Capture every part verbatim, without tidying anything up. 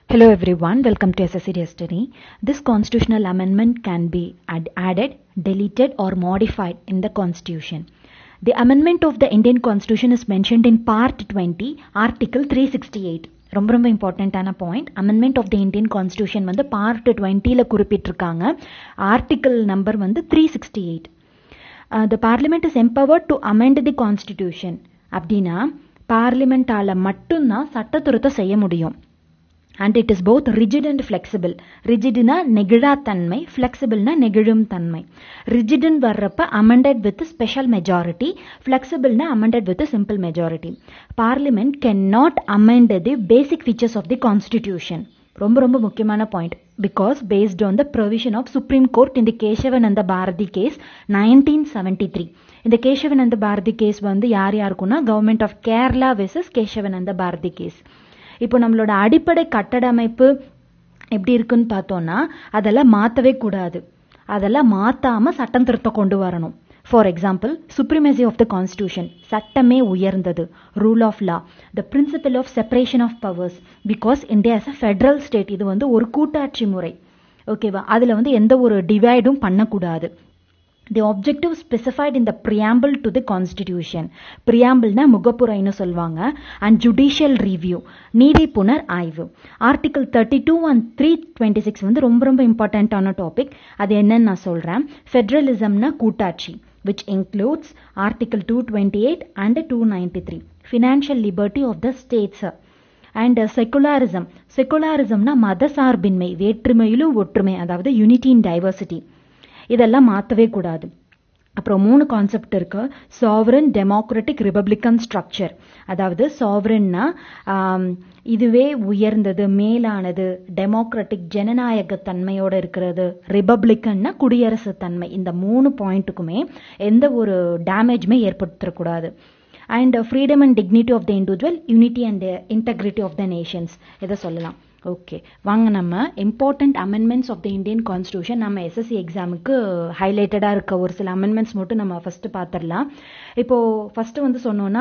Hello everyone, welcome to S S C Destiny. This constitutional amendment can be add added, deleted or modified in the constitution. The amendment of the Indian constitution is mentioned in part twenty, article three sixty-eight. ரொம்ப ரொம்ப இம்பார்ட்டண்ட்டான point. Amendment of the Indian constitution வந்து part டுவெண்ட்டியில் குறிப்பிட்டிருக்காங்க. Article number வந்து three sixty eight. The parliament is empowered to amend the constitution. அப்படின்னா பார்லிமெண்டால் மட்டும்தான் சட்ட திருத்தம் செய்ய முடியும். And it is both rigid and flexible. ரிஜிட்னா நெகிழா தன்மை, ஃப்ளெக்சிபிள்னா நெகிழும் தன்மை. ரிஜிட்னு வர்றப்ப அமெண்டட் வித் ஸ்பெஷல் மெஜாரிட்டி, ஃப்ளெக்சிபிள்னா amended with simple majority. Parliament can not amend the basic features of the constitution. ரொம்ப ரொம்ப முக்கியமான point. Because based on the provision of supreme court இந்த Kesavananda Bharati case nineteen seventy three. இந்த Kesavananda Bharati case வந்து யார் யாருக்குன்னா government of Kerala versus Kesavananda Bharati case. இப்போ நம்மளோட அடிப்படை கட்டட அமைப்பு எப்படி இருக்குன்னு பார்த்தோம்னா அதெல்லாம் மாற்றவே கூடாது. அதெல்லாம் மாற்றாமல் சட்டம் திருத்தம் கொண்டு வரணும். For example, supremacy of the constitution, சட்டமே உயர்ந்தது. Rule of law, the principle of separation of powers, because India is a federal state. இது வந்து ஒரு கூட்டாட்சி முறை. ஓகேவா? அதில் வந்து எந்த ஒரு டிவைடும் பண்ணக்கூடாது. The objective specified in the preamble to the constitution. Preamble na முகப்புரைன்னு சொல்வாங்க. And judicial review, நீதி புனர் ஆய்வு. Article thirty two and three twenty six வந்து ரொம்ப ரொம்ப இம்பார்ட்டண்ட்டான டாபிக். அது என்னன்னு நான் சொல்கிறேன். ஃபெட்ரலிசம்னா கூட்டாட்சி, which includes article two twenty-eight and two ninety-three. Financial liberty of the states. And secularism. செகுலாரிசம்னா மத சார்பின்மை, வேற்றுமையிலும் ஒற்றுமை, அதாவது யூனிட்டி இன் டைவர்சிட்டி. இதெல்லாம் மாற்றவே கூடாது. அப்புறம் மூணு கான்செப்ட் இருக்கு. Sovereign, democratic, republican structure. அதாவது சாவரன்னா இதுவே உயர்ந்தது, மேலானது. டெமோக்ராட்டிக் ஜனநாயக தன்மையோட இருக்கிறது. ரிபப்ளிக்கன்னா குடியரசு தன்மை. இந்த மூணு பாயிண்ட்டுக்குமே எந்த ஒரு டேமேஜுமே ஏற்படுத்தக்கூடாது. And freedom and dignity of the individual, unity and integrity of the nations, இதை சொல்லலாம். ஓகே, வாங்க நம்ம important amendments of the Indian constitution நம்ம எஸ்எஸ்சி எக்ஸாமுக்கு ஹைலைட்டடாக இருக்க ஒரு சில அமெண்ட்மெண்ட்ஸ் மட்டும் நம்ம ஃபஸ்ட்டு பார்த்துடலாம். இப்போது ஃபஸ்ட்டு வந்து சொன்னோன்னா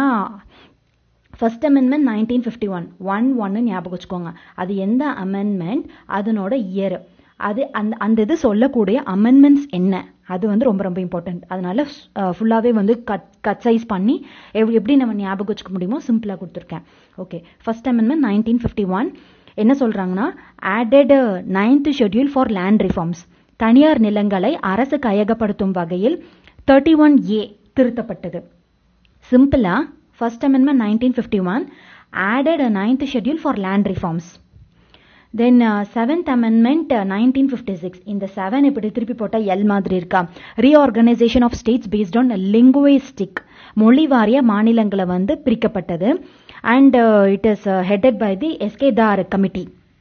first amendment nineteen fifty one one ஒன்னு ஞாபகம் வச்சுக்கோங்க. அது எந்த அமெண்ட்மெண்ட், அதனோட இயர், அது அந்த அந்த இது சொல்லக்கூடிய அமெண்ட்மெண்ட்ஸ் என்ன, அது வந்து ரொம்ப ரொம்ப இம்பார்ட்டன்ட். அதனால ஃபுல்லாகவே வந்து கட் கட் சைஸ் பண்ணி எவ் எப்படி நம்ம ஞாபகம் வச்சுக்க முடியுமோ சிம்பிளாக கொடுத்துருக்கேன். Okay, first amendment nineteen fifty one என்ன சொல்கிறாங்கன்னா, added ninth schedule for land reforms. தனியார் நிலங்களை அரசு கையகப்படுத்தும் வகையில் தேர்ட்டி ஒன் ஏ திருத்தப்பட்டது. சிம்பிளாக first amendment nineteen fifty one added ninth schedule for land reforms. Then seventh amendment nineteen fifty six. இந்த செவன் இப்படி திருப்பி போட்டால் எல் மாதிரி இருக்கா. Reorganisation of states based on linguistic, மொழி வாரிய மாநிலங்களை வந்து பிரிக்கப்பட்டது. And it is headed by the S K Dhar committee.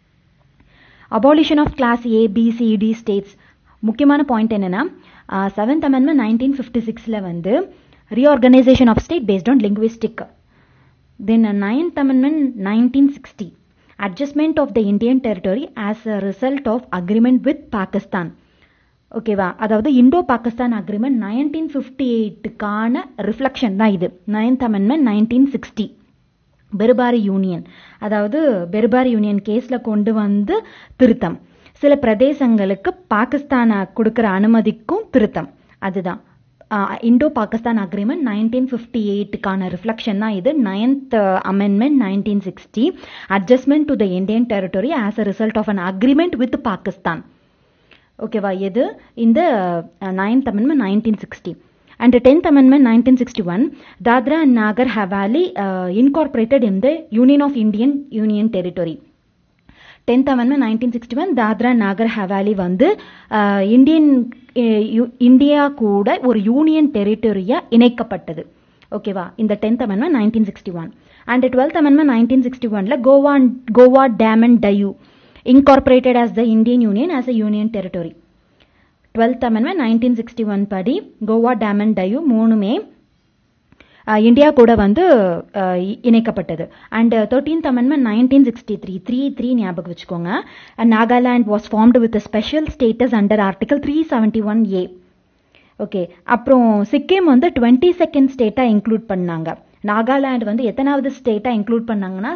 Abolition of class A B C D states. முக்கியமான பாயிண்ட் என்னன்னா, செவன்த் அமெண்ட்மெண்ட் நைன்டீன் ஃபிஃப்டி சிக்ஸில் வந்து reorganisation of state based on linguistic. Then ninth amendment nineteen sixty, adjustment of the Indian territory as a result of agreement with Pakistan. ஓகேவா? அதாவது Indo Pakistan agreement nineteen fifty எயிட்டுக்கான reflection தான் இது. Ninth amendment nineteen sixty. Berubari union, அதாவது Berubari union கேஸில் கொண்டு வந்து திருத்தம். சில பிரதேசங்களுக்கு பாகிஸ்தானை கொடுக்குற அனுமதிக்கும் திருத்தம். அதுதான் Indo Pakistan agreement nineteen fifty எயிட்டுக்கான ரிஃப்ளெக்ஷன் தான் இது. Ninth amendment nineteen sixty, adjustment to the Indian territory as a result of an agreement with Pakistan. ஓகேவா? எது இந்த ninth amendment nineteen sixty. And the tenth amendment nineteen sixty-one, Dadra and Nagar Haveli uh, incorporated in the Union of Indian Union Territory. tenth amendment nineteen sixty-one, Dadra and Nagar Haveli வந்து Indian India கூட ஒரு union டெரிட்டரியா இணைக்கப்பட்டது. ஓகேவா? இந்த tenth amendment nineteen sixty-one. And the twelfth amendment nineteen sixty-one ல Goa Goa Daman and Diu incorporated as the Indian Union as a union territory. Twelfth amendment nineteen sixty one படி Goa Daman and Diu மூணுமே India கூட வந்து இணைக்கப்பட்டது. And thirteenth amendment nineteen sixty three three three ஞாபகம் வச்சுக்கோங்க. Nagaland was formed with special status under article three seventy one A. Okay, அப்புறம் சிக்கிம் வந்து twenty second ஸ்டேட்டாக include பண்ணாங்க. நாகாலாண்ட் வந்து எத்தனாவது ஸ்டேட்டாக இன்க்ளூட் பண்ணாங்கன்னா சிக்ஸ்த்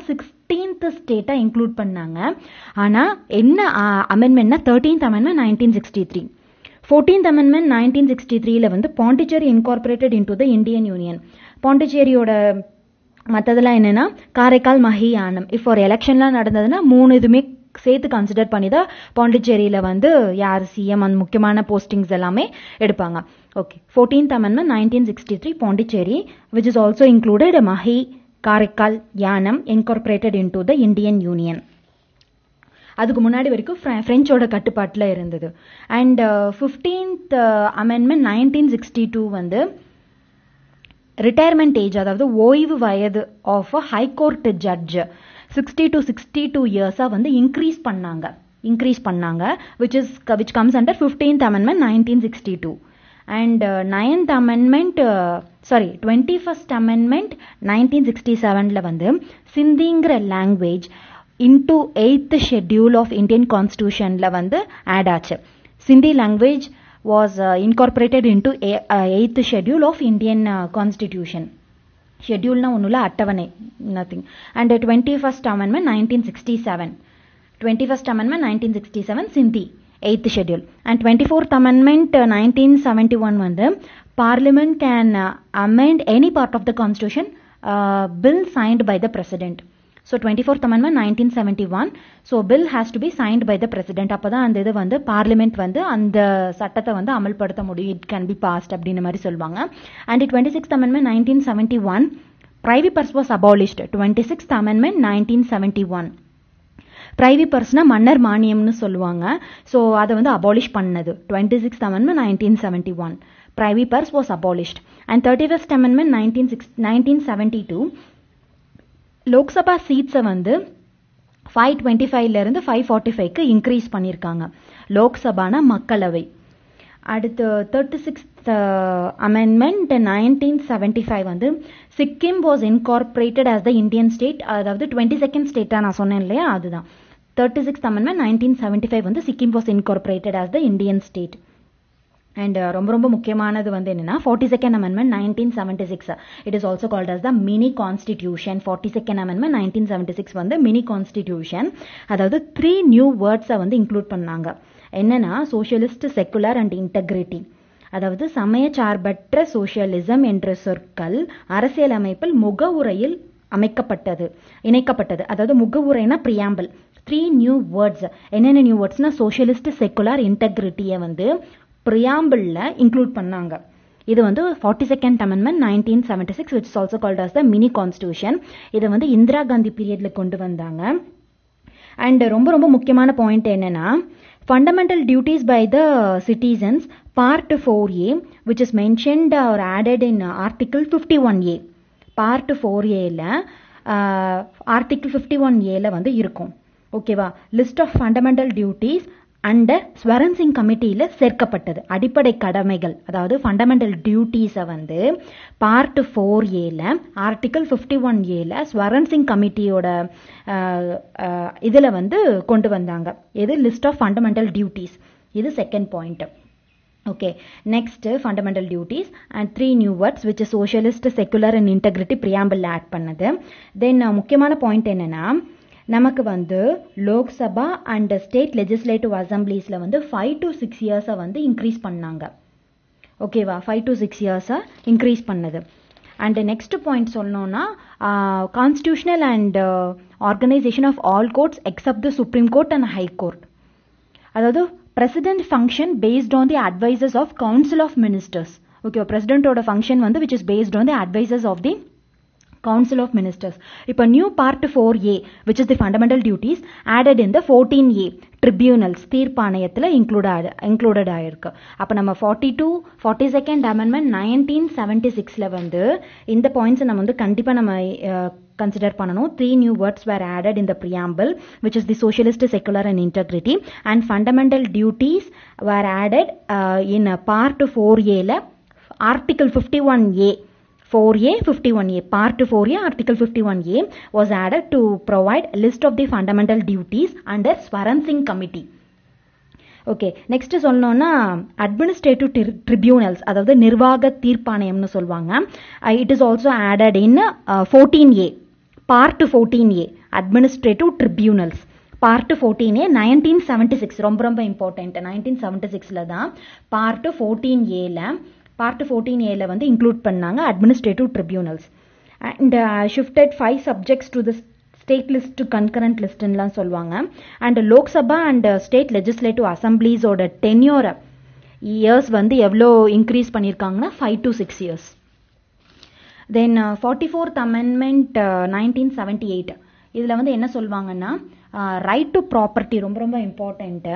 ஃபிஃப்டீன்த் ஸ்டேட்டை இன்க்ளூட் பண்ணாங்க. ஆனால் என்ன அமெண்ட்மெண்ட்னா thirteenth amendment nineteen sixty three fourteenth amendment nineteen sixty த்ரீல வந்து Pondicherry incorporated into the Indian union. பாண்டிச்சேரியோட மற்றதெல்லாம் என்னென்னா காரைக்கால், மஹி, ஆனம். இப்போ ஒரு எலெக்ஷன்லாம் நடந்ததுன்னா மூணு இதுவுமே சேர்த்து கன்சிடர் பண்ணி தான் பாண்டிச்சேரியில் வந்து யார் சிஎம் அந்த முக்கியமான போஸ்டிங்ஸ் எல்லாமே எடுப்பாங்க. Okay, fourteenth amendment nineteen sixty three Pondicherry which is also included Mahe, Karaikal, Yanam incorporated into the Indian union. அதுக்கு முன்னாடி வரைக்கும் ஃப்ரெஞ்சோட கட்டுப்பாட்டில் இருந்தது. And fifteenth amendment nineteen sixty two வந்து ரிட்டையர்மெண்ட் ஏஜ், அதாவது ஓய்வு வயது of a high court judge sixty to sixty two இயர்ஸாக வந்து இன்க்ரீஸ் பண்ணாங்க இன்க்ரீஸ் பண்ணாங்க which is which comes under fifteenth amendment nineteen sixty two. And ninth amendment sorry twenty first amendment nineteen sixty செவனில் வந்து சிந்திங்கிற language into eighth schedule of Indian கான்ஸ்டியூஷனில் வந்து add ஆச்சு. Sindhi language was uh, incorporated into a, uh, eighth schedule of Indian uh, constitution. Schedule na onula attavane, nothing. And the twenty-first amendment nineteen sixty-seven. twenty-first amendment nineteen sixty-seven Sindhi eighth schedule. And twenty-fourth amendment uh, nineteen seventy-one வந்து parliament can uh, amend any part of the constitution uh, bill signed by the president. So twenty-fourth amendment nineteen seventy-one. So bill has to be signed by the president. அப்பதான் அந்த இது வந்து parliament வந்து அந்த சட்டத்தை வந்து அமல்படுத்த முடியும். It can be passed அப்படின்ற மாதிரி சொல்லுவாங்க. And the twenty-sixth amendment nineteen seventy-one, privy purse was abolished. twenty-sixth amendment nineteen seventy-one. Privy பர்ஸ்னா மன்னர் மானியம்னு சொல்லுவாங்க. ஸோ அதை வந்து அபாலிஷ் பண்ணது twenty sixth amendment nineteen seventy one. Privy purse was abolished. And thirty first amendment nineteen six nineteen seventy two Lok Sabha சீட்ஸை வந்து five twenty ஃபைவ்லேருந்து ஃபைவ் ஃபார்ட்டி ஃபைவ்க்கு இன்க்ரீஸ் பண்ணியிருக்காங்க. லோக்சபானா மக்களவை. அடுத்து thirty sixth amendment nineteen seventy five வந்து Sikkim was incorporated as the Indian state. அதாவது டுவெண்ட்டி செகண்ட் ஸ்டேட்டாக நான் சொன்னேன் இல்லையா, அதுதான். Thirty sixth amendment nineteen seventy five வந்து Sikkim was incorporated as the Indian state. And ரொம்ப ரொம்ப முக்கியமானது வந்து என்னன்னா forty second amendment nineteen seventy six. It is also called as the mini constitution. Forty second amendment nineteen seventy six வந்து mini constitution. அதாவது three new வேர்ட்ஸை வந்து include பண்ணாங்க. என்னன்னா சோஷியலிஸ்ட், செக்குலர் அண்ட் இன்டெகிரிட்டி. அதாவது சமயச்சார்பற்ற சோசியலிசம் என்ற சொற்கள் அரசியலமைப்பில் முகவுரையில் அமைக்கப்பட்டது இணைக்கப்பட்டது. அதாவது முகவுரைனா பிரியாம்பிள். Three new words. என்னென்ன நியூ வேர்ட்ஸ்னா சோஷியலிஸ்ட், செக்குலர், இன்டெகிரிட்டியை வந்து பிரியாம்பிள்ல இன்க்ளூட் பண்ணாங்க. இது வந்து forty second amendment nineteen seventy six which is also called as the mini constitution. இதை வந்து இந்திரா காந்தி பீரியட்ல கொண்டு வந்தாங்க. அண்ட் ரொம்ப ரொம்ப முக்கியமான பாயிண்ட் என்னன்னா fundamental duties by the citizens part four A which is mentioned or added in article fifty one A. Part four ஏல ஆர்டிகிள் ஃபிஃப்டி ஒன் ஏல வந்து இருக்கும். ஓகேவா? List of fundamental duties under Swaran Singh கமிட்டியில் சேர்க்கப்பட்டது. அடிப்படை கடமைகள், அதாவது ஃபண்டமெண்டல் டியூட்டிஸை வந்து பார்ட் ஃபோர் ஏல ஆர்டிகிள் ஃபிஃப்டி ஒன் ஏல ஸ்வரன் சிங் கமிட்டியோட இதில் வந்து கொண்டு வந்தாங்க. இது லிஸ்ட் ஆஃப் ஃபண்டமெண்டல் டியூட்டிஸ். இது second point. Okay, next fundamental duties and three new words which socialist, secular and integrity preamble add பண்ணது. தென் முக்கியமான பாயிண்ட் என்னன்னா நமக்கு வந்து லோக்சபா அண்ட் ஸ்டேட் லெஜிஸ்லேட்டிவ் அசம்பிளிஸில் வந்து ஃபைவ் டு சிக்ஸ் இயர்ஸை வந்து இன்க்ரீஸ் பண்ணாங்க. ஓகேவா? ஃபைவ் டு சிக்ஸ் இயர்ஸை இன்க்ரீஸ் பண்ணது. அண்ட் நெக்ஸ்ட் பாயிண்ட் சொல்லணும்னா constitutional and organisation of all courts except the supreme court and high court. அதாவது president function based on the advices of council of ministers. Okay, பிரசிடென்ட்டோட function வந்து which is based on the advices of the Council of Ministers. இப்போ new part four A which is the fundamental duties added in the fourteen A tribunals தீர்ப்பாணையத்தில் include included ஆயிருக்கு. அப்போ நம்ம forty two forty second amendment nineteen seventy சிக்ஸில் வந்து இந்த பாயிண்ட்ஸை நம்ம வந்து கண்டிப்பாக நம்ம கன்சிடர் பண்ணணும். Three new words were added in the preamble which is the socialist, secular and integrity, and fundamental duties were added uh, in part four A ல article fifty one A four A fifty one A part four A article fifty one A was added to provide a list of the fundamental duties under Swaran Singh committee. Okay, next சொல்லணும்னா administrative tribunals, அதாவது நிர்வாக தீர்ப்பாணையம்னு சொல்லுவாங்க. It is also added in fourteen A part fourteen A administrative tribunals. Part fourteen A nineteen seventy six ரொம்ப ரொம்ப important. Nineteen seventy சிக்ஸில் தான் part fourteen ஏல பார்ட் ஃபோர்டீன் ஏல வந்து இன்க்ளூட் பண்ணாங்க administrative tribunals. And shifted five subjects to the state list to concurrent லிஸ்ட்லாம் சொல்லுவாங்க. And Lok Sabha and state legislative அசம்பிளிஸோட டென்யூர் இயர்ஸ் வந்து எவ்வளோ இன்க்ரீஸ் பண்ணியிருக்காங்கன்னா five to six years. Then forty fourth amendment nineteen seventy eight இதில் வந்து என்ன சொல்லுவாங்கன்னா ரைட் டு ப்ராப்பர்ட்டி ரொம்ப ரொம்ப இம்பார்ட்டண்ட்டு.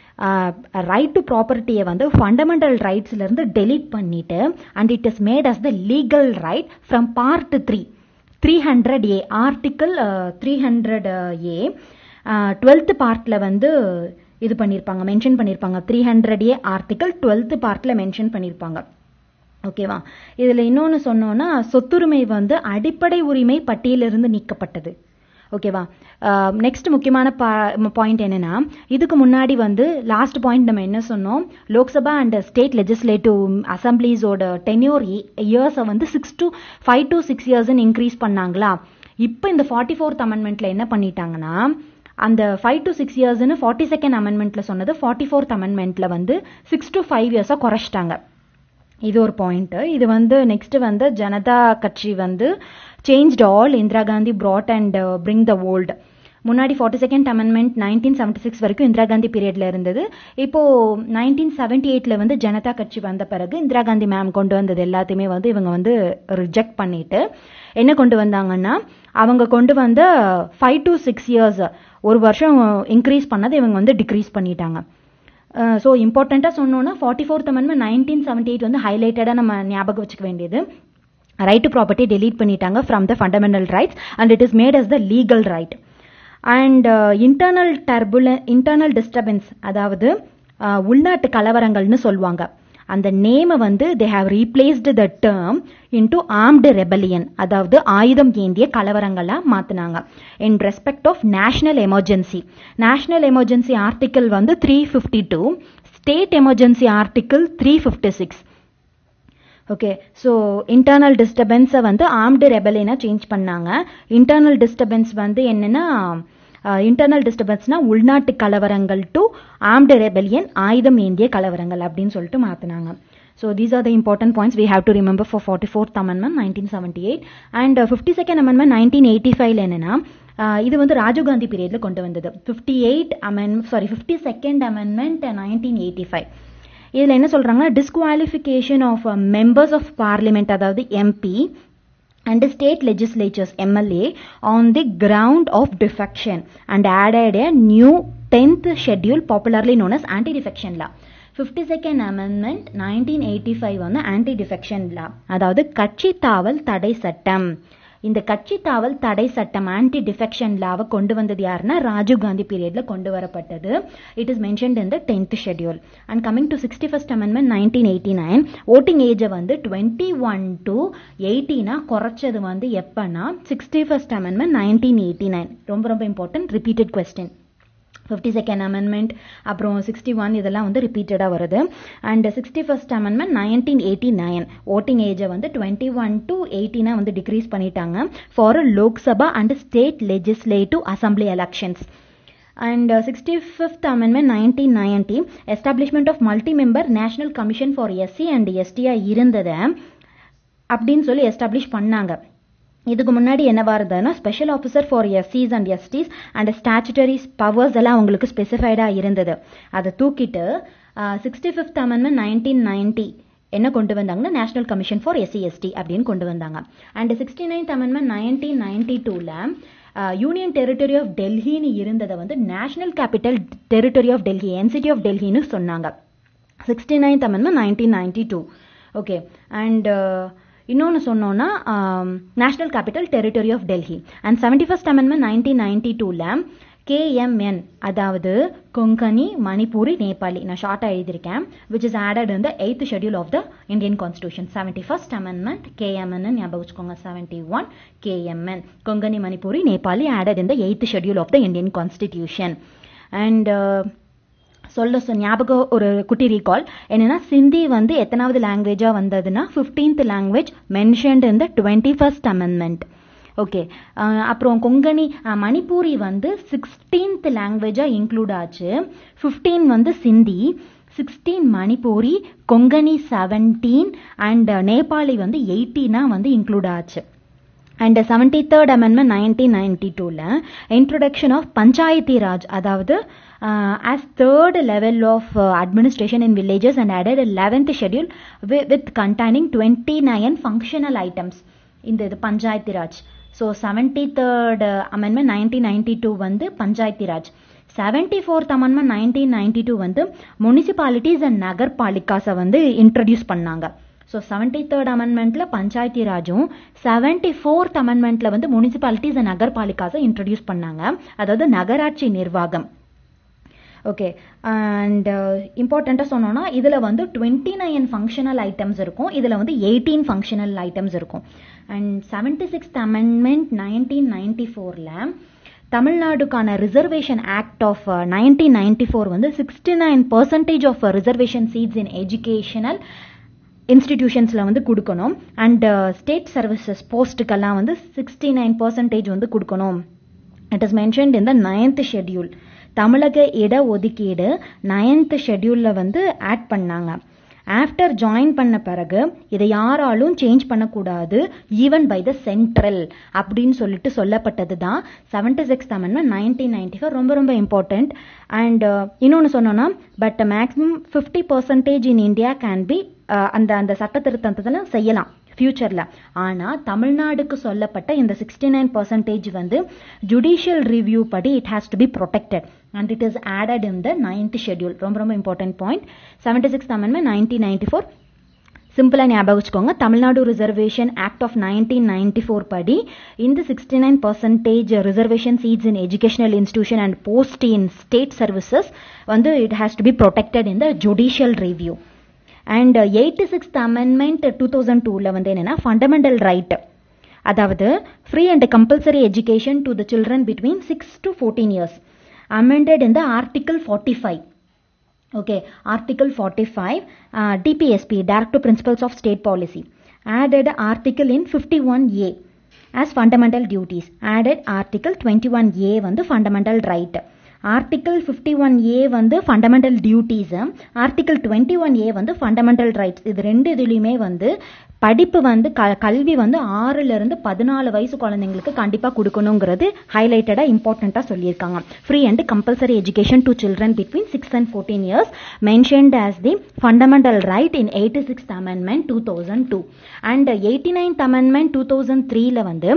ரைட் டு ப்ராப்பர்ட்டியை வந்து ஃபண்டமெண்டல் ரைட்ஸ்லேருந்து டெலீட் பண்ணிட்டு and it is made as the legal right from part three three hundred A article three hundred A twelfth பார்ட்டில் வந்து இது பண்ணியிருப்பாங்க, மென்ஷன் பண்ணியிருப்பாங்க. Three hundred A article twelfth பார்ட்டில் மென்ஷன் பண்ணியிருப்பாங்க. ஓகேவா? இதில் இன்னொன்று சொன்னோன்னா சொத்துரிமை வந்து அடிப்படை உரிமை பட்டியலிருந்து நீக்கப்பட்டது. ஓகேவா? நெக்ஸ்ட் முக்கியமான பாயிண்ட் என்னன்னா, இதுக்கு முன்னாடி வந்து லாஸ்ட் பாயிண்ட் நம்ம என்ன சொன்னோம், லோக்சபா அண்ட் ஸ்டேட் லெஜிஸ்லேட்டிவ் அசம்பிளிஸோட டென்யூர் இயர்ஸை வந்து six to five to six இயர்ஸ்ன்னு இன்க்ரீஸ் பண்ணாங்களா. இப்போ இந்த ஃபார்ட்டி ஃபோர்த் அமெண்ட்மெண்ட்ல என்ன பண்ணிட்டாங்கன்னா, அந்த ஃபைவ் டு சிக்ஸ் இயர்ஸ்ன்னு ஃபார்ட்டி செகண்ட் அமெண்ட்மெண்ட்ல சொன்னது ஃபார்ட்டி ஃபோர்த் அமெண்ட்மெண்ட்ல வந்து சிக்ஸ் டு ஃபைவ் இயர்ஸாக குறைச்சிட்டாங்க. இது ஒரு பாயிண்ட். இது வந்து நெக்ஸ்ட் வந்து ஜனதா கட்சி வந்து changed all Indira Gandhi brought and bring the old. முன்னாடி forty second amendment nineteen seventy six வரைக்கும் இந்திரா காந்தி பீரியட்ல இருந்தது. இப்போ நைன்டீன் செவன்டி எயிட்ல வந்து ஜனதா கட்சி வந்த பிறகு இந்திரா காந்தி மேம் கொண்டு வந்தது எல்லாத்தையுமே வந்து இவங்க வந்து ரிஜெக்ட் பண்ணிட்டு என்ன கொண்டு வந்தாங்கன்னா, அவங்க கொண்டு வந்த ஃபைவ் டு சிக்ஸ் இயர்ஸ் ஒரு வருஷம் இன்க்ரீஸ் பண்ணதை இவங்க வந்து டிக்ரீஸ் பண்ணிட்டாங்க. ஸோ இம்பார்ட்டண்ட்டாக சொன்னோன்னா forty fourth amendment nineteen seventy eight வந்து ஹைலைட்டடாக நம்ம ஞாபகம் வச்சுக்க வேண்டியது. ரைட் டு ப்ராப்பர்ட்டி டெலீட் பண்ணிட்டாங்க from the fundamental rights and it is made as the legal right. And internal டர்புல இன்டர்னல் டிஸ்டர்பன்ஸ், அதாவது உள்நாட்டு கலவரங்கள்னு சொல்லுவாங்க. அந்த நேமை வந்து they have replaced the term into armed rebellion, அதாவது ஆயுதம் ஏந்திய கலவரங்களாக மாற்றினாங்க. In respect of national emergency, national emergency article வந்து three fifty two, state emergency article three fifty six. Okay, so internal டிஸ்டர்பன்ஸை வந்து ஆர்ம்டு ரெபலியனாக சேஞ்ச் பண்ணாங்க. இன்டர்னல் டிஸ்டர்பன்ஸ் வந்து என்னென்னா, இன்டர்னல் டிஸ்டர்பன்ஸ்னா உள்நாட்டு கலவரங்கள் டு ஆர்ம்டு ரெபெலியன் ஆயுதம் ஏந்திய கலவரங்கள் அப்படின்னு சொல்லிட்டு மாற்றினாங்க. So these are the important points we have to remember for forty fourth amendment nineteen seventy eight. And fifty second amendment nineteen eighty ஃபைவ்ல என்னன்னா, இது வந்து ராஜீவ்காந்தி பீரியட்ல கொண்டு வந்தது. Fifty eight amend sorry fifty second amendment nineteen eighty five. இதில் என்ன சொல்கிறாங்கன்னா, disqualification of members of parliament, அதாவது MP and state legislatures M L A on the ground of defection and added a new tenth schedule popularly known as anti-defection law. fifty-second amendment nineteen eighty-five வந்து anti-defection law, அதாவது கட்சி தாவல் தடை சட்டம். இந்த கட்சி தாவல் தடை சட்டம் ஆன்டி டிஃபெக்ஷன் லாவை கொண்டு வந்தது யாருன்னா ராஜீவ்காந்தி பீரியட்ல கொண்டு வரப்பட்டது. It is mentioned in the tenth schedule. And coming to sixty first amendment nineteen eighty nine, voting ஏஜை வந்து டுவெண்ட்டி ஒன் டு எயிட்டீனா குறைச்சது வந்து எப்பன்னா sixty first amendment nineteen eighty nine. ரொம்ப ரொம்ப important repeated question. Fifty second amendment அப்புறம் sixty one இதெல்லாம் வந்து ரிப்பீட்டடாக வருது. And sixty first amendment nineteen eighty nine voting ஏஜை வந்து டுவெண்ட்டி ஒன் டு எயிட்டீனா வந்து டிக்ரீஸ் பண்ணிட்டாங்க for Lok Sabha and state legislative assembly elections. And sixty fifth amendment nineteen ninety establishment of multi member national commission for SC and எஸ்டியா இருந்ததை அப்படின்னு சொல்லி establish பண்ணாங்க. இதுக்கு முன்னாடி என்னவா இருந்ததுன்னா, ஸ்பெஷல் ஆஃபீஸர் ஃபார் எஸ்சிஸ் and STs and statutory powers எல்லாம் அவங்களுக்கு ஸ்பெசிஃபைடாக இருந்தது. அதை தூக்கிட்டு sixty fifth amendment nineteen ninety என்ன கொண்டு வந்தாங்கன்னா, national commission for SC ST அப்படின்னு கொண்டு வந்தாங்க. அண்ட் sixty ninth amendment nineteen ninety டூவில் யூனியன் டெரிட்டரி ஆஃப் டெல்லின்னு இருந்ததை வந்து national capital territory of Delhi NCT of டெல்லின்னு சொன்னாங்க. Sixty ninth amendment nineteen ninety two. Okay, and இன்னொன்று சொன்னோன்னா national capital territory of Delhi. And seventy first amendment nineteen ninety டூவில் KMN, அதாவது கொங்கனி மணிப்பூரி நேபாளி, நான் ஷார்ட்டாக எழுதியிருக்கேன், which is added in the eighth schedule of the Indian constitution. Seventy first amendment KMN ஞாபகம் வச்சுக்கோங்க. Seventy one KMN Konkani Manipuri Nepali added in the eighth schedule of the Indian constitution. And சொல்ல ஞாபகம் ஒரு குட்டி ரீகால் என்னன்னா, சிந்தி வந்து எத்தனாவது லாங்குவேஜா வந்ததுன்னா fifteenth language mentioned in the twenty first amendment. Okay, அப்புறம் கொங்கணி மணிப்பூரி வந்து சிக்ஸ்டீன்த் லாங்குவேஜாக இன்க்ளூட் ஆச்சு. ஃபிஃப்டீன் வந்து Sindhi, sixteen Manipuri, Konkani seventeen and Nepali வந்து எயிட்டீனா வந்து இன்க்ளூட் ஆச்சு. And seventy third amendment nineteen ninety டூவில் இன்ட்ரொடக்ஷன் ஆஃப் பஞ்சாயத்தி ராஜ், அதாவது as third level of uh, administration in villages and added a eleventh schedule with, with containing twenty-nine functional items in the, the Panchayati Raj. So seventy-third uh, amendment nineteen ninety-two வந்து Panchayati Raj. seventy-fourth amendment nineteen ninety-two வந்து municipalities and நகர்பாலிகாஸை வந்து introduce பண்ணாங்க. So seventy third அமெண்ட்மெண்ட்ல பஞ்சாயத்தி ராஜும் seventy fourth அமெண்ட்மெண்ட்ல வந்து municipalities and நகர்பாலிகாஸை introduce பண்ணாங்க, அதாவது நகராட்சி நிர்வாகம். ஓகே, அண்ட் இம்பார்ட்டண்ட்டாக சொன்னோன்னா இதில் வந்து டுவெண்ட்டி நைன் ஃபங்க்ஷனல் ஐட்டம்ஸ் இருக்கும், இதில் வந்து எயிட்டீன் ஃபங்க்ஷனல் ஐட்டம்ஸ் இருக்கும். And seventy sixth amendment nineteen ninety ஃபோரில் தமிழ்நாடுக்கான reservation act of nineteen ninety four வந்து sixty nine percentage of reservation seats in educational இன்ஸ்டிடியூஷன்ஸில் வந்து கொடுக்கணும். அண்ட் ஸ்டேட் சர்வீசஸ் போஸ்ட்டுக்கெல்லாம் வந்து சிக்ஸ்டி நைன் பர்சன்டேஜ் வந்து கொடுக்கணும். It is mentioned in the ninth schedule. தமிழக இட ஒதுக்கீடு நைன்த் ஷெட்யூலில் வந்து ஆட் பண்ணாங்க. ஆஃப்டர் ஜாயின் பண்ண பிறகு இதை யாராலும் சேஞ்ச் பண்ணக்கூடாது, ஈவன் பை த சென்ட்ரல் அப்படின்னு சொல்லிட்டு சொல்லப்பட்டது தான் seventy sixth amendment nineteen ninety four. ரொம்ப ரொம்ப இம்பார்ட்டன்ட். அண்ட் இன்னொன்று சொன்னோன்னா, but maximum fifty percentage in India can be அந்த அந்த சட்ட திருத்தத்தில் செய்யலாம் ஃபியூச்சரில். ஆனால் தமிழ்நாடுக்கு சொல்லப்பட்ட இந்த சிக்ஸ்டி நைன் பர்சன்டேஜ் வந்து ஜுடிஷியல் ரிவ்யூ படி it has to be protected and it is added in the ninth schedule. ரொம்ப ரொம்ப important point. Seventy sixth amendment nineteen ninety four சிம்பிளாக ஞாபகம் வச்சுக்கோங்க. Tamil Nadu reservation act of nineteen ninety four படி இந்த sixty nine percentage reservation seats in educational institution and post in state services வந்து it has to be protected in the judicial review. And eighty sixth amendment two thousand டூவில் வந்து என்னென்னா fundamental right, அதாவது free and compulsory education to the children between six to fourteen years amended in the article forty-five. Okay, article forty-five, uh, D P S P, Directive Principles of State Policy, added article in fifty-one A as fundamental duties, added article twenty-one A வந்து fundamental right. Article fifty-one A வந்து fundamental duties, article twenty-one A வந்து fundamental rights. இது ரெண்டு இதுலையுமே வந்து படிப்பு வந்து க கல்வி வந்து ஆறுல இருந்து பதினாலு வயசு குழந்தைங்களுக்கு கண்டிப்பாக கொடுக்கணுங்கிறது ஹைலைட்டடாக இம்பார்ட்டண்ட்டாக சொல்லியிருக்காங்க. Free and compulsory education to children between six and fourteen years mentioned as the fundamental right in eighty sixth amendment two thousand two. And eighty ninth amendment two thousand த்ரீல வந்து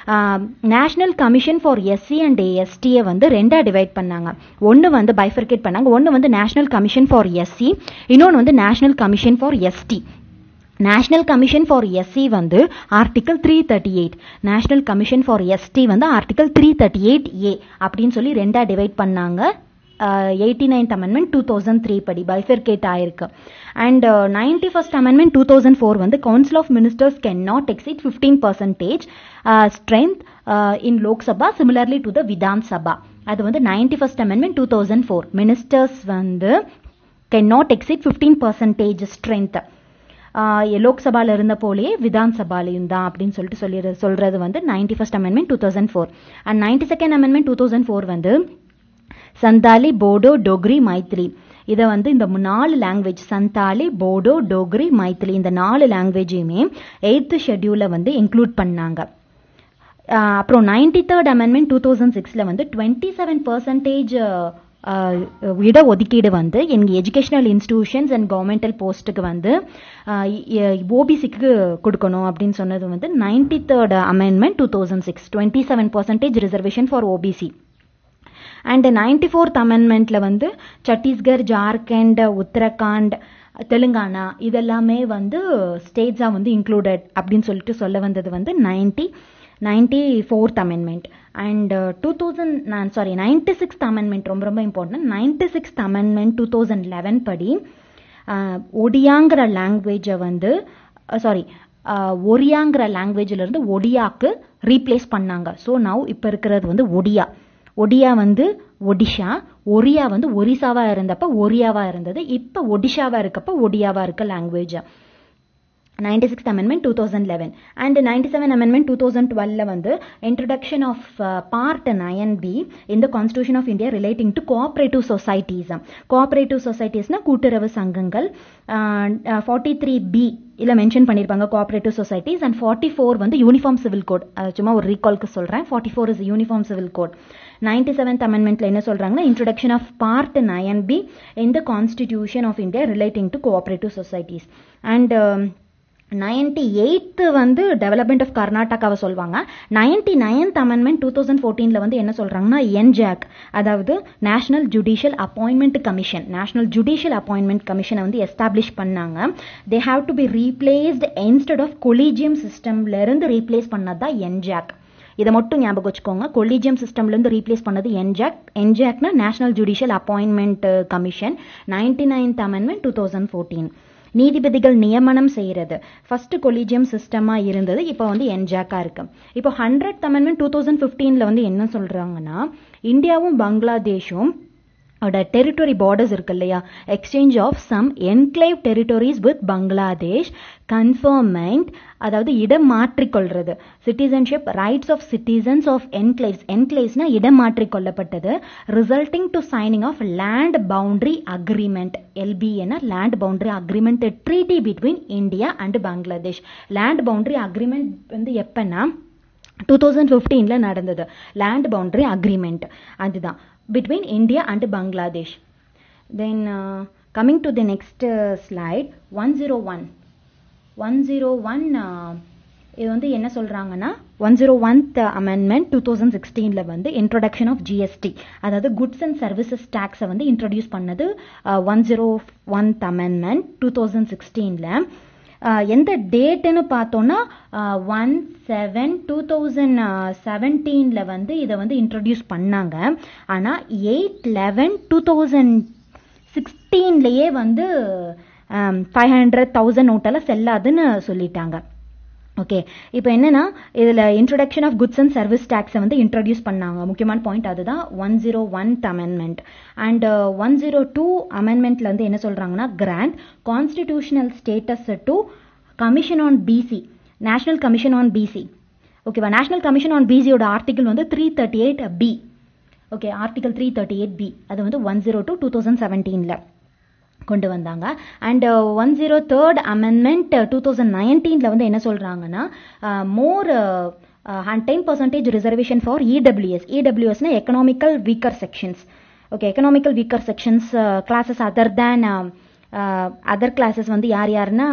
national commission for SC and எஸ்டியை வந்து ரெண்டாக divide பண்ணாங்க. ஒன்று வந்து bifurcate பண்ணாங்க. ஒன்று வந்து நேஷனல் கமிஷன் ஃபார் எஸ்சி, இன்னொன்று வந்து national commission for ST. National commission for SC வந்து article three thirty eight, national commission for ST வந்து article three thirty eight A அப்படின்னு சொல்லி ரெண்டா டிவைட் பண்ணாங்க. Eighty ninth amendment two thousand three படி bifurcate ஆயிருக்கு. And ninety first amendment two thousand four வந்து council of ministers can not exceed fifteen percentage strength in Lok Sabha similarly to the Vidhan Sabha. அது வந்து ninety first amendment two thousand four ministers வந்து can not exceed fifteen percentage strength லோக்சபாவில் இருந்த போலேயே விதான் சபாலையும் தான் அப்படின்னு சொல்லிட்டு சொல்லி சொல்றது வந்து ninety first amendment two thousand four. And ninety second amendment two thousand four வந்து சந்தாலி, போடோ, டோக்ரி, மைத்திலி, இதை வந்து இந்த நாலு லாங்குவேஜ் சந்தாலி, போடோ, டோக்ரி, மைத்திலி இந்த நாலு லாங்குவேஜையுமே எயித்து ஷெட்யூலில் வந்து இன்க்ளூட் பண்ணாங்க. அப்புறம் ninety third amendment two thousand சிக்ஸில் வந்து டுவெண்ட்டி செவன் பர்சன்டேஜ் இட ஒதுக்கீடு வந்து எங்கள் எஜுகேஷனல் இன்ஸ்டிடியூஷன்ஸ் அண்ட் கவர்மெண்டல் போஸ்ட்டுக்கு வந்து ஓபிசிக்கு கொடுக்கணும் அப்படின்னு சொன்னது வந்து ninety third amendment two thousand six twenty seven percentage reservation for OBC. And ninety fourth அமெண்ட்மெண்ட்ல வந்து சத்தீஸ்கர், ஜார்க்கண்ட், உத்தரகாண்ட், தெலுங்கானா இதெல்லாமே வந்து ஸ்டேட்ஸாக வந்து இன்க்ளூடட் அப்படின்னு சொல்லிட்டு சொல்ல வந்தது வந்து ninety ninety fourth amendment. And two thousand நான் சாரி நைன்டி சிக்ஸ்த் அமெண்ட்மெண்ட் ரொம்ப ரொம்ப important. Ninety sixth amendment two thousand eleven படி ஒடியாங்கிற லாங்குவேஜை வந்து சாரி ஒரியாங்கிற லாங்குவேஜில் இருந்து ஒடியாக்கு ரீப்ளேஸ் பண்ணாங்க. ஸோ நவ் இப்போ இருக்கிறது வந்து ஒடியா. ஒடியா வந்து ஒடிஷா, ஒரியா வந்து ஒரிசாவாக இருந்தப்ப ஒரியாவாக இருந்தது, இப்போ ஒடிஷாவாக இருக்கப்ப ஒடியாவாக இருக்க language. ninety-sixth Amendment two thousand eleven and ninety-seventh Amendment two thousand twelve la வந்து introduction of uh, part nine B in the Constitution of India relating to cooperative societies. Cooperative societies na கூட்டுறவு சங்கங்கள். uh, uh, forty-three B இல்ல mention பண்ணிருப்பாங்க cooperative societies and forty-four வந்து uniform civil code. சும்மா ஒரு ரீகால்க்கு சொல்றேன். forty-four is uniform civil code. ninety-seventh amendmentல என்ன சொல்றாங்கன்னா introduction of part nine B in the Constitution of India relating to cooperative societies and um, ninety-eighth வந்து development of கர்நாடகாவை சொல்வாங்க. ninety-ninth amendment two thousand fourteen ல வந்து என்ன சொல்றாங்கன்னா N J A C அதாவது national judicial appointment commission national judicial appointment கமிஷனை வந்து establish பண்ணாங்க. They have to be replaced instead of collegium சிஸ்டம்ல இருந்து ரீப்ளேஸ் பண்ணது தான் N J A C. இதை மட்டும் ஞாபகம் வச்சுக்கோங்க. கொலிஜியம் சிஸ்டம்ல இருந்து ரீப்ளேஸ் பண்ணது N J A C. N J A C னா national judicial appointment commission. ninety-ninth amendment two thousand fourteen. நீதிபதிகள் நியமனம் செய்யறது ஃபர்ஸ்ட் கொலிஜியம் சிஸ்டமா இருந்தது, இப்போ வந்து N J A C இருக்கு. இப்போ ஹண்ட்ரட் அமெண்ட்மெண்ட் டூ தௌசண்ட் பிப்டீன்ல வந்து என்ன சொல்றாங்கன்னா இந்தியாவும் பங்களாதேஷும் டெரிட்டரி பார்டர்ஸ் இருக்கு இல்லையா, exchange of some enclave territories with Bangladesh conferment, அதாவது இடம் மாற்றிக்கொள்றது, citizenship rights of citizens of enclaves என்க்ளேவ்ஸ்னா இடம் மாற்றிக்கொள்ளப்பட்டது, resulting to signing of land boundary agreement L B A land boundary agreement treaty between India and Bangladesh. Land boundary agreement வந்து எப்பன்னா two thousand பிப்டீன்ல நடந்தது. லேண்ட் பவுண்டரி அக்ரிமெண்ட் அதுதான் between India and Bangladesh. Then uh, coming to the next uh, slide one oh one one oh one uh, இது வந்து என்ன சொல்றாங்கன்னா one oh one-th amendment two thousand sixteen ல வந்து introduction of G S T அதாவது goods and services tax வந்து introduce பண்ணது uh, one oh one-th amendment two thousand sixteen ல. எந்த டேட்னு பார்த்தோம்னா ஒன் செவன் டூ தௌசண்ட் செவன்டீன்ல வந்து இதை வந்து இன்ட்ரடியூஸ் பண்ணாங்க. ஆனால் எயிட் லெவன் டூ தௌசண்ட் சிக்ஸ்டீன்லேயே வந்து ஃபைவ் ஹண்ட்ரட் தௌசண்ட் நோட்டெல்லாம் செல்லாதுன்னு சொல்லிட்டாங்க. ஓகே, இப்போ என்னன்னா இதில் introduction of goods and service டேக்ஸை வந்து இன்ட்ரடியூஸ் பண்ணாங்க. முக்கியமான பாயிண்ட் அதுதான் one zero one amendment. And one zero two அமெண்ட்மெண்ட்ல வந்து என்ன சொல்றாங்கன்னா grant constitutional status to commission on BC national commission on BC. ஓகேவா, நேஷனல் கமிஷன் ஆன் பிசியோட ஆர்டிகல் வந்து three thirty eight B. Okay, article three thirty eight B அது வந்து one zero two two thousand செவன்டீன்ல கொண்டு வந்தாங்க. And one zero third amendment two thousand நைன்டீன்ல வந்து என்ன சொல்றாங்கன்னா more ten percentage reservation for EWS. இடபிள்யூஎஸ்னா economical weaker sections. Okay, economical weaker sections classes other than other classes வந்து யார் யாருன்னா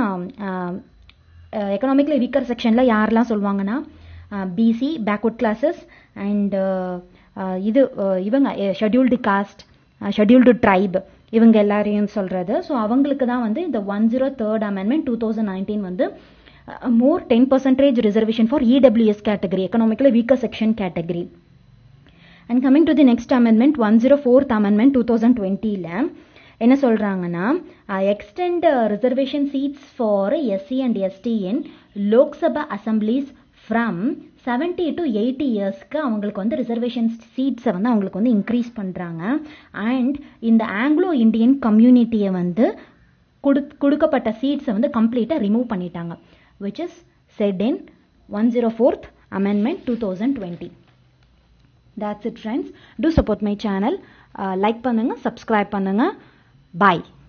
எக்கனாமிக்கல் வீக்கர் செக்ஷன்ல யாரெல்லாம் சொல்லுவாங்கன்னா பிசி பேக்வர்ட் கிளாஸஸ் அண்ட் இது இவங்க ஷெட்யூல்டு காஸ்ட் ஷெட்யூல்டு ட்ரைப் இவங்க எல்லாரையும் சொல்றது. ஸோ அவங்களுக்கு தான் வந்து இந்த one zero third amendment two thousand nineteen வந்து more ten percentage reservation for EWS category economically weaker section category. And coming to the next amendment one zero fourth amendment two thousand டுவெண்ட்டியில் என்ன சொல்றாங்கன்னா extend reservation seats for SC and ST in Lok Sabha assemblies from seventy to eighty இயர்ஸ்க்கு அவங்களுக்கு வந்து reservation சீட்ஸை வந்து அவங்களுக்கு வந்து increase பண்ணுறாங்க. அண்ட் இந்த ஆங்கிலோ இண்டியன் கம்யூனிட்டியை வந்து கொடு கொடுக்கப்பட்ட சீட்ஸை வந்து கம்ப்ளீட்டாக ரிமூவ் பண்ணிட்டாங்க. Which is set in one zero fourth amendment two thousand twenty. That's it friends. Do support my channel. Uh, like பண்ணுங்க, subscribe பண்ணுங்க. Bye.